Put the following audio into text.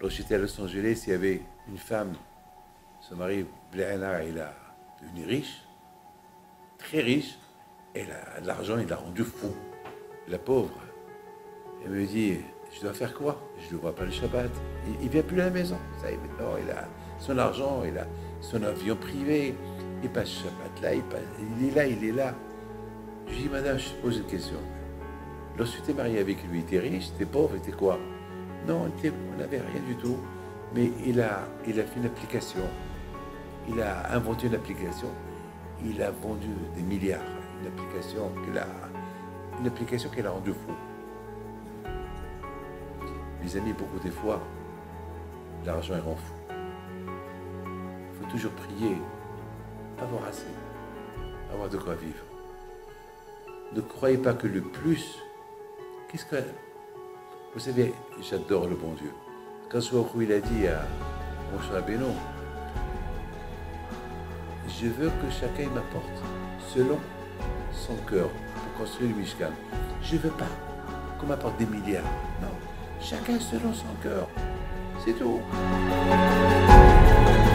Lorsque j'étais à Los Angeles, il y avait une femme, son mari, Blaina, il a devenu riche, très riche, et l'argent, il l'a rendu fou. La pauvre. Elle me dit, je dois faire quoi? Je ne le vois pas le Shabbat. Il ne vient plus à la maison. Ça y est, maintenant, il a son argent, il a son avion privé, il passe Shabbat là, il est là, il est là. Je lui dis, madame, je te pose une question. Lorsque tu es marié avec lui, tu es riche, tu es pauvre, tu es quoi? Non, on n'avait rien du tout. Mais il a fait une application. Il a inventé une application. Il a vendu des milliards. Une application qu'elle a rendue fou. Mes amis, beaucoup des fois, l'argent est rend fou. Il faut toujours prier, avoir assez, avoir de quoi vivre. Ne croyez pas que le plus... Qu'est-ce que... Vous savez, j'adore le bon Dieu. Quand il a dit à Moshe Rabbeinu, je veux que chacun m'apporte selon son cœur pour construire le Mishkan. Je ne veux pas qu'on m'apporte des milliards. Non, chacun selon son cœur. C'est tout.